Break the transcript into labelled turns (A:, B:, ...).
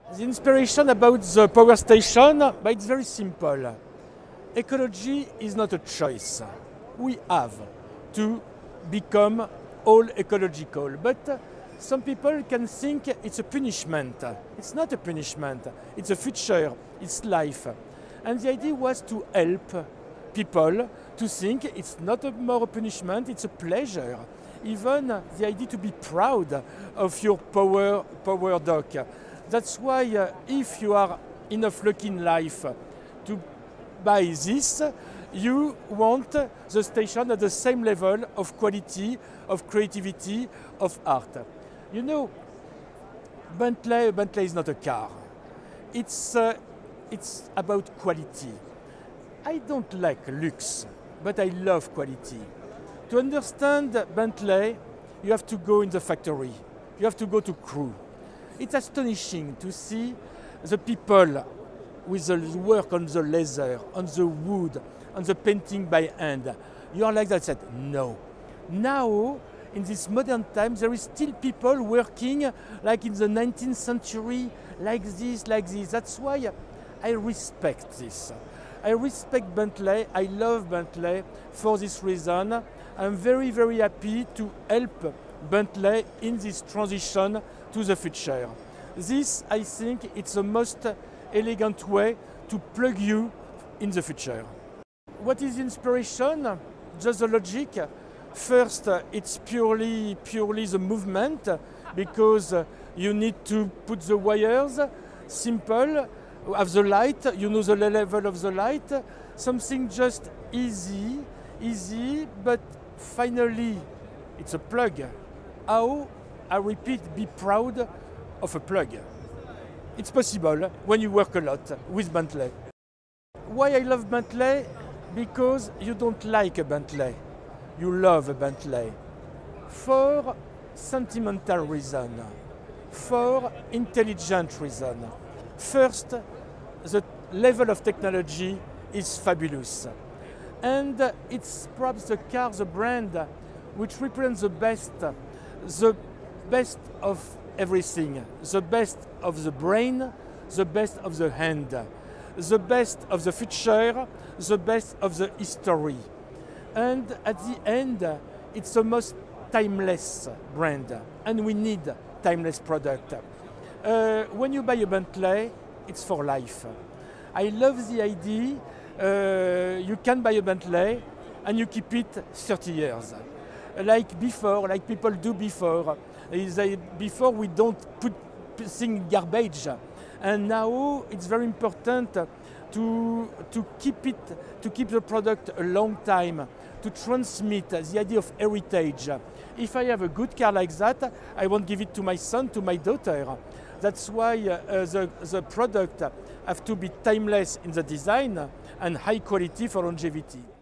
A: The inspiration about the power station, but it's very simple. Ecology is not a choice. We have to become all ecological. But some people can think it's a punishment. It's not a punishment. It's a future. It's life. And the idea was to help people to think it's not more a punishment, it's a pleasure. Even the idea to be proud of your power dock. That's why if you are enough lucky in life to buy this, you want the station at the same level of quality, of creativity, of art. You know, Bentley is not a car. It's about quality. I don't like lux, but I love quality. To understand Bentley, you have to go in the factory. You have to go to Crewe. It's astonishing to see the people with the work on the leather, on the wood, on the painting by hand. You are like that, said, no. Now, in this modern time, there is still people working like in the 19th century, like this, like this. That's why I respect this. I respect Bentley, I love Bentley for this reason. I'm very, very happy to help Bentley in this transition to the future. This, I think, it's the most elegant way to plug you in the future. What is inspiration? Just the logic. First, it's purely the movement, because you need to put the wires, simple, have the light, you know the level of the light, something just easy, but finally it's a plug. How, I repeat, be proud of a plug. It's possible when you work a lot with Bentley. Why I love Bentley? Because you don't like a Bentley, you love a Bentley. For sentimental reason, for intelligent reason. First, the level of technology is fabulous. And it's perhaps the car, the brand, which represents the best of everything. The best of the brain, the best of the hand, the best of the future, the best of the history. And at the end, it's the most timeless brand. And we need timeless product. When you buy a Bentley, it's for life. I love the idea you can buy a Bentley and you keep it 30 years. Like before, like people do before. Before we don't put things in garbage. And now it's very important to keep the product a long time, to transmit the idea of heritage. If I have a good car like that, I won't give it to my son, to my daughter. That's why the product have to be timeless in the design and high quality for longevity.